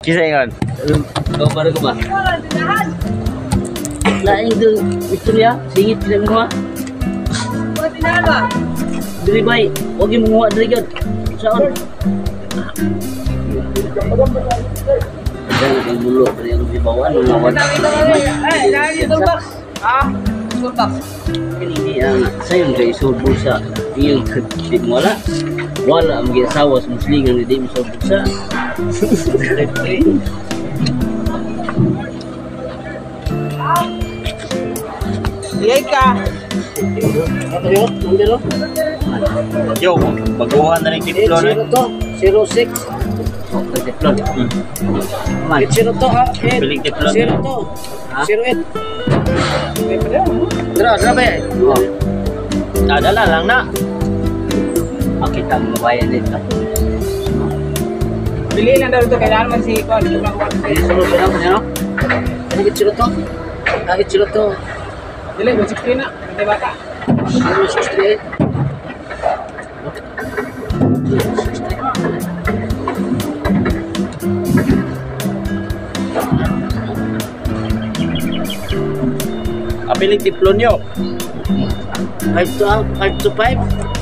Kisa yun? Kau baru ke bah? Lain tu itu dia, singit tidak menguat. Buat tidak apa? Dari baik, bagi menguat dari kan. Soal. Jangan dulu yang di bawah melawan. Jangan ditembak. Tembak. Ini yang saya nggak isu bursa. Yang ketik wala mungkin sawas muslingan di isu bursa. Iya ka. Yo, baguhan na rin tiplon. 06. Tiplon. Man. 0 to ha. Piling tiplon. 0 to. 08. Dra ba? Oh. Adala lang na. Kita mengawayan dito. Bili lang daw ito. Kailangan man si Kon. Sunod na naman, ano? Agit 0 to. Agit 0 to. Dili, 160 na. Hindi baka. 168. Apiling tiplon yo. 5 to 5.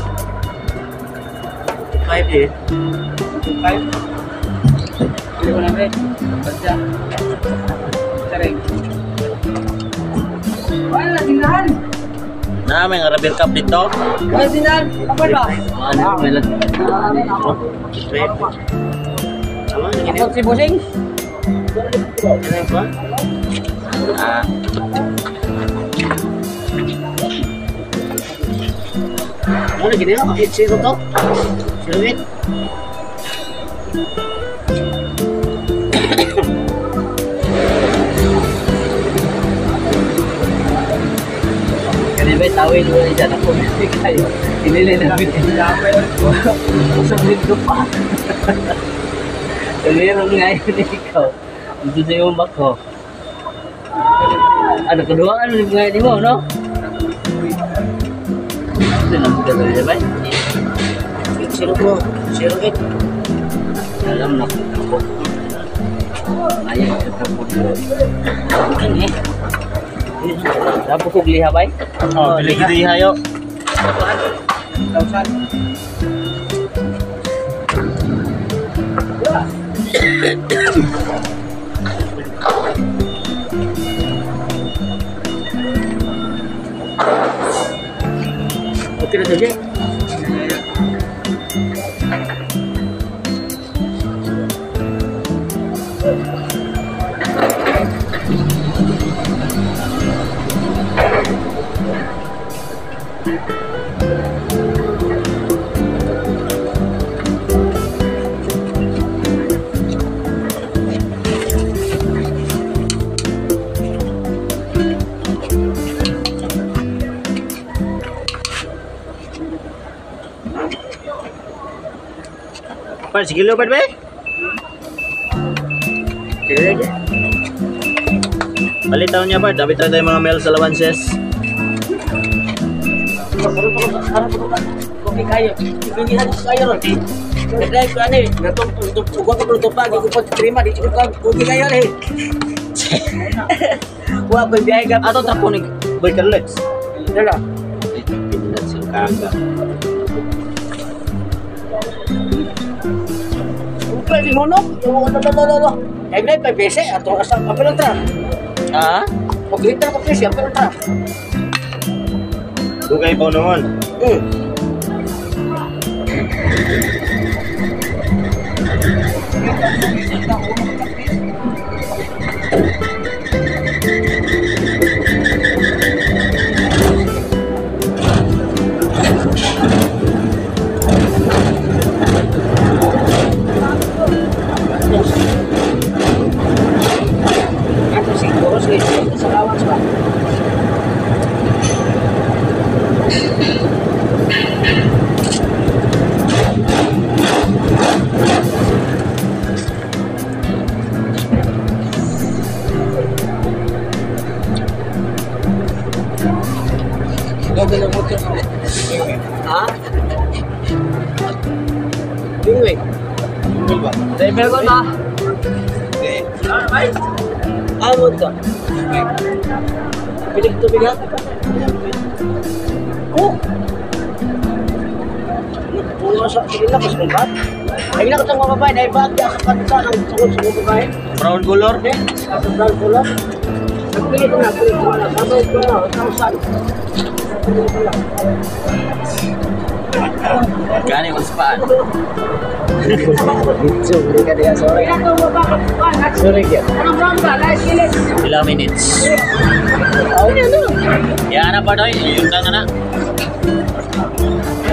5 eh. 5. Bili ko na rin. Basta. Saring. Wala, tinahan. Na, may Arabic Cup dito. Wala, tinahan. Apa ba? Ano, may lag. Sama lagi ni. Si Busing. Ano ba? Ano lagi ni? Bakit 0 to? 08. Kani ba tawin mo ni dyan ako kayo. Inilay na bitin na ako yun. Usap dito pa. Meron nga yun ikaw. Ito sa iyong bako. Ano, kedua kan nga di mo, no? Ito lang kita tadi ba? 0 po, 08. Alam na ako. Ayaw kita po. Ini. Dapat ko liha bay? Oh, pili kita ihayo. Kausan. Oke na saja. Par, sige lo, ba? Sige aja. Balitaw niya, Bart. Dapat tayo mga male alawances. Oke kayo. Hindi na kayo ron. Kaya ko ano eh. Natugwa ko belum pagi ko terima di cukup oke kayo eh. Wah berbiaya gak Atau terpunik Boy Carlex. Dala. Pinat sing kaga. Upa di monok. Lo. Kayak pa PC atau asal apa lang tra? Ah? Paglita ko PC apa lang tra? Dugay po noon. Aku sih boros gitu selawan Pak. Mobil motor. Ah? Dingway. Dugay ba? Driver ko na. Amod ka. Pilig tubig ha? Oh! Puno sa sila mas kumpat. Ay na katong mga babae, dahil ba ang sa kanisa ng tungkol sa mga babae? Brown color? Eh, sa brown color. Nagpilit ko na, sabay ko na, tausan. Gani mas paan. Sorry ka diya, sorry. Sorry ka. Anong brown ba? Guys, kilit. Ilang minutes? Oh, yan na. Yan na pa doy. Yung na na.